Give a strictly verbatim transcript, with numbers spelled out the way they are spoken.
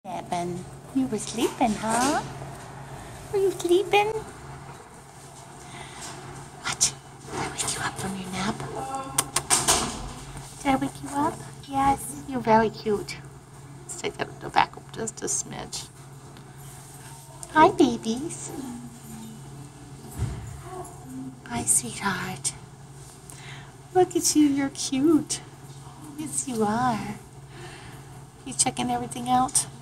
Evan, you were sleeping, huh? Were you sleeping? What? Did I wake you up from your nap? Did I wake you up? Yes, you're very cute. Let's take that window back up just a smidge. Hi, babies. Hi, sweetheart. Look at you, you're cute. Yes, you are. You checking everything out?